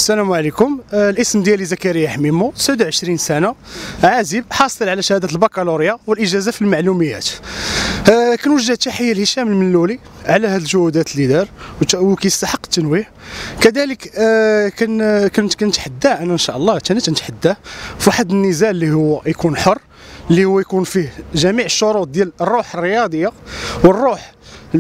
السلام عليكم. الاسم ديالي زكريا حميمو، 29 سنه، عازب، حاصل على شهاده البكالوريا والاجازه في المعلوميات. كنوجه تحيه لهشام الملولي على هذه الجهودات اللي دار وكيستحق التنويه. كذلك كنتحداه انا ان شاء الله تنتحداه في واحد النزال اللي هو يكون حر، اللي هو يكون فيه جميع الشروط ديال الروح الرياضيه والروح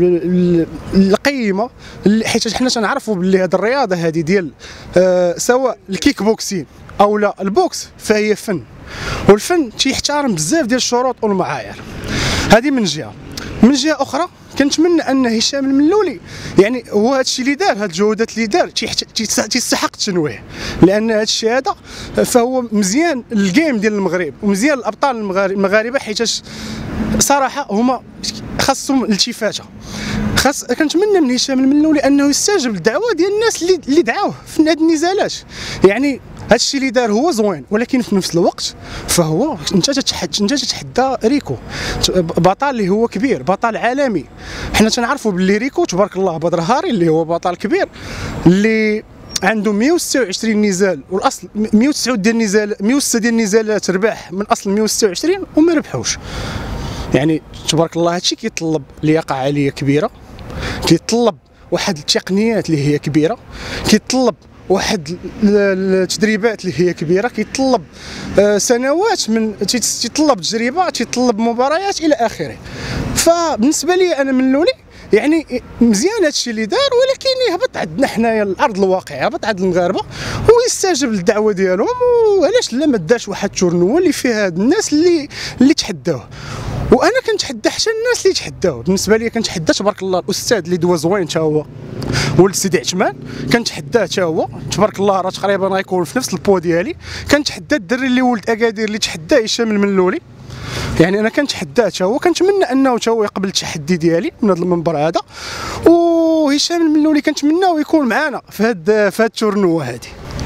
القيمه، حيت حنا تنعرفوا باللي هذه الرياضه هذه ديال سواء الكيك بوكسين او لا البوكس فهي فن، والفن تيحترم بزاف ديال الشروط والمعايير. هذه من جهه اخرى كنتمنى ان هشام الملولي يعني هو هذا الشيء اللي دار، هذه الجهودات اللي دار تيستحق التنويه، لان هذا الشيء هذا فهو مزيان للجيم ديال المغرب ومزيان للابطال المغاربه، حيت صراحه هما خاصهم الالتفاته. كنتمنى من هشام الملولي انه يستجب للدعوه ديال الناس اللي دعاوه في هذه النزالات. يعني هذا الشيء اللي دار هو زوين، ولكن في نفس الوقت فهو انت تتحدى ريكو، بطل اللي هو كبير، بطل عالمي. حنا تنعرفوا باللي ريكو تبارك الله بدر هاري اللي هو بطل كبير اللي عنده 126 نزال، والاصل 106 ديال النزالات ربح من اصل 126 وما ربحوش. يعني تبارك الله هادشي كيطلب لياقه عاليه كبيره، كيطلب واحد التقنيات اللي هي كبيره، كيطلب واحد التدريبات اللي هي كبيره، كيطلب سنوات من تيطلب تجربه، تيطلب مباريات الى اخره. فبالنسبه لي انا ملولي يعني مزيان هادشي اللي دار، ولكن يهبط عندنا حنايا الارض الواقع، يهبط عند المغاربه ويستجب للدعوه ديالهم. وعلاش لا ما دارش واحد التورنوا اللي فيه هاد الناس اللي تحداوه. وانا كنتحدى حتى الناس اللي تحداوه. بالنسبه لي كنتحدى تبارك الله الاستاذ اللي دوا زوين حتى هو، ولد سيدي عثمان كنتحداه حتى هو تبارك الله، راه تقريبا غيكون في نفس البو ديالي. كنتحدى الدري اللي ولد اكادير اللي تحداه هشام الملولي، يعني انا كنتحداه حتى هو. كنتمنى انه حتى هو يقبل التحدي ديالي من هذا المنبر هذا. وهشام الملولي كنتمناو يكون معنا في هاد التورنوا هذه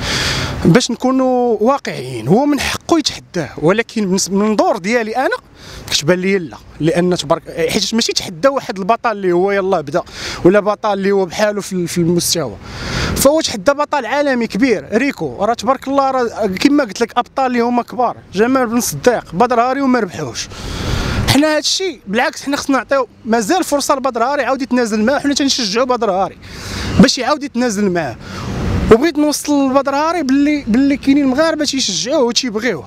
باش نكونوا واقعيين. هو من حقه يتحداه، ولكن من المنظور ديالي انا كتبان لي لا، لان تبارك حيت ماشي تحدى واحد البطل اللي هو يلاه بدا، ولا بطل اللي هو بحاله في المستوى. فهو تحدى بطل عالمي كبير ريكو، راه تبارك الله راه كما قلت لك ابطال اللي هما كبار، جمال بن صديق، بدر هاري وما ربحوش. حنا هذا الشيء بالعكس حنا خصنا نعطيو مازال فرصه لبدر هاري يعاود يتنازل معاه، حنا تنشجعوا بدر هاري باش يعاود يتنازل معاه. وبغيت نوصل لبدر هاري باللي كاينين المغاربه تيشجعوه وتيبغيوه،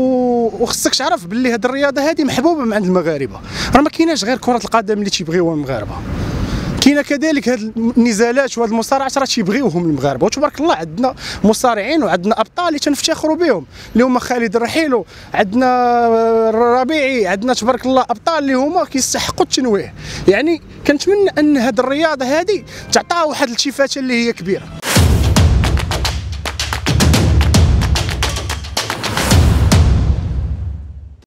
وخصك تعرف باللي هذه الرياضه هذه محبوبه من عند المغاربه. راه ما كايناش غير كره القدم اللي تيبغيوها المغاربه، كاينه كذلك هذه النزالات وهذه المصارعات راه تيبغيوهم المغاربه. وتبارك الله عندنا مصارعين وعندنا ابطال اللي تنفتخروا بهم، اللي هما خالد الرحيلو، عندنا الربيعي، عندنا تبارك الله ابطال اللي هما كيستحقوا التنويه. يعني كنتمنى ان هذه الرياضه هذه تعطاها واحد الالتفاته اللي هي كبيره.